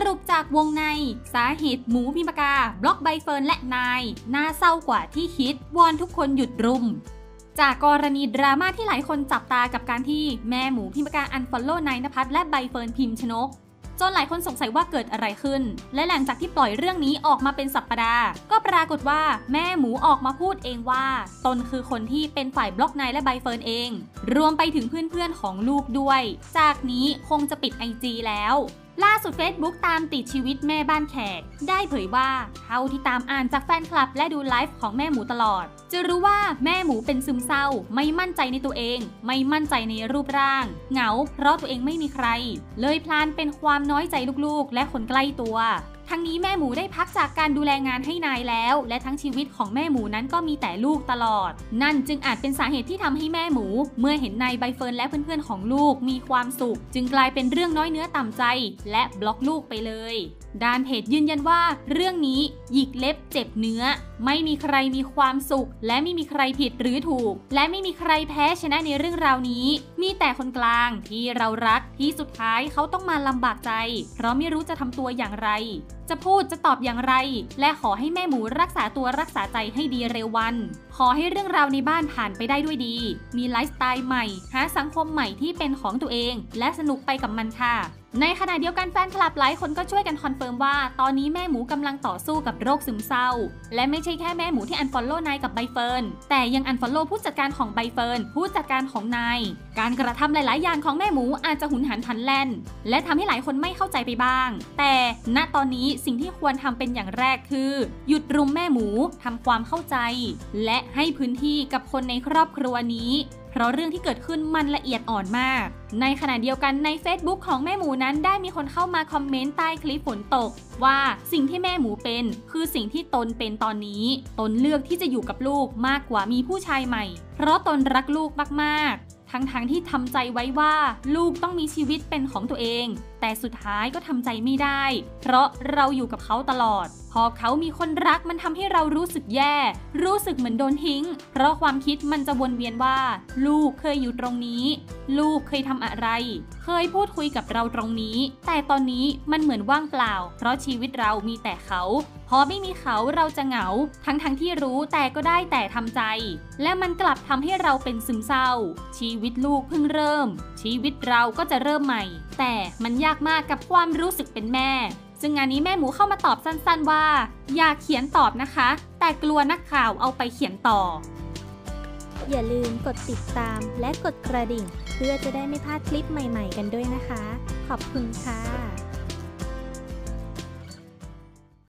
รุปจากวงในสาเหตุหมูพิมพ์ปากกาบล็อกใบเฟิร์นและนายน่าเศร้ากว่าที่คิดวอนทุกคนหยุดรุมจากกรณีดราม่าที่หลายคนจับตากับการที่แม่หมูพิมพ์ปากกาอันฟอลโล่นายณภัทรและใบเฟิร์นพิมพ์ชนกจนหลายคนสงสัยว่าเกิดอะไรขึ้นและหลังจากที่ปล่อยเรื่องนี้ออกมาเป็นสัปดาห์ก็ปรากฏว่าแม่หมูออกมาพูดเองว่าตนคือคนที่เป็นฝ่ายบล็อกนายและใบเฟิร์นเองรวมไปถึงเพื่อนๆของลูกด้วยจากนี้คงจะปิด IG แล้วล่าสุด Facebook ตามติดชีวิตแม่บ้านแขกได้เผยว่าเท่าที่ตามอ่านจากแฟนคลับและดูไลฟ์ของแม่หมูตลอดจะรู้ว่าแม่หมูเป็นซึมเศร้าไม่มั่นใจในตัวเองไม่มั่นใจในรูปร่างเหงาเพราะตัวเองไม่มีใครเลยพลานเป็นความน้อยใจลูกๆและคนใกล้ตัวทั้งนี้แม่หมูได้พักจากการดูแลงานให้นายแล้วและทั้งชีวิตของแม่หมูนั้นก็มีแต่ลูกตลอดนั่นจึงอาจเป็นสาเหตุที่ทำให้แม่หมูเมื่อเห็นนายใบเฟิร์นและเพื่อนๆของลูกมีความสุขจึงกลายเป็นเรื่องน้อยเนื้อต่ำใจและบล็อกลูกไปเลยด้านเพจยืนยันว่าเรื่องนี้หยิกเล็บเจ็บเนื้อไม่มีใครมีความสุขและไม่มีใครผิดหรือถูกและไม่มีใครแพ้ชนะในเรื่องราวนี้มีแต่คนกลางที่เรารักที่สุดท้ายเขาต้องมาลำบากใจเพราะไม่รู้จะทำตัวอย่างไรจะพูดจะตอบอย่างไรและขอให้แม่หมูรักษาตัวรักษาใจให้ดีเร็ววันขอให้เรื่องราวในบ้านผ่านไปได้ด้วยดีมีไลฟ์สไตล์ใหม่หาสังคมใหม่ที่เป็นของตัวเองและสนุกไปกับมันค่ะในขณะเดียวกันแฟนคลับหลายคนก็ช่วยกันคอนเฟิร์มว่าตอนนี้แม่หมูกำลังต่อสู้กับโรคซึมเศร้าและไม่ใช่แค่แม่หมูที่อันฟอลโล่นายกับใบเฟิร์นแต่ยังอันฟอลโล่ผู้จัดการของใบเฟิร์นผู้จัดการของนายการกระทำหลายๆอย่างของแม่หมูอาจจะหุนหันพลันแล่นและทำให้หลายคนไม่เข้าใจไปบ้างแต่ณตอนนี้สิ่งที่ควรทำเป็นอย่างแรกคือหยุดรุมแม่หมูทำความเข้าใจและให้พื้นที่กับคนในครอบครัวนี้เพราะเรื่องที่เกิดขึ้นมันละเอียดอ่อนมากในขณะเดียวกันใน Facebook ของแม่หมูนั้นได้มีคนเข้ามาคอมเมนต์ใต้คลิปฝนตกว่าสิ่งที่แม่หมูเป็นคือสิ่งที่ตนเป็นตอนนี้ตนเลือกที่จะอยู่กับลูกมากกว่ามีผู้ชายใหม่เพราะตนรักลูกมากๆทั้งที่ทำใจไว้ว่าลูกต้องมีชีวิตเป็นของตัวเองแต่สุดท้ายก็ทำใจไม่ได้เพราะเราอยู่กับเขาตลอดพอเขามีคนรักมันทำให้เรารู้สึกแย่รู้สึกเหมือนโดนทิ้งเพราะความคิดมันจะวนเวียนว่าลูกเคยอยู่ตรงนี้ลูกเคยทำอะไรเคยพูดคุยกับเราตรงนี้แต่ตอนนี้มันเหมือนว่างเปล่าเพราะชีวิตเรามีแต่เขาพอไม่มีเขาเราจะเหงาทั้งที่รู้แต่ก็ได้แต่ทำใจและมันกลับทำให้เราเป็นซึมเศร้าชีวิตลูกเพิ่งเริ่มชีวิตเราก็จะเริ่มใหม่แต่มันยากมากกับความรู้สึกเป็นแม่ซึ่งงานนี้แม่หมูเข้ามาตอบสั้นๆว่าอยากเขียนตอบนะคะแต่กลัวนักข่าวเอาไปเขียนต่ออย่าลืมกดติดตามและกดกระดิ่งเพื่อจะได้ไม่พลาดคลิปใหม่ๆกันด้วยนะคะขอบคุณค่ะ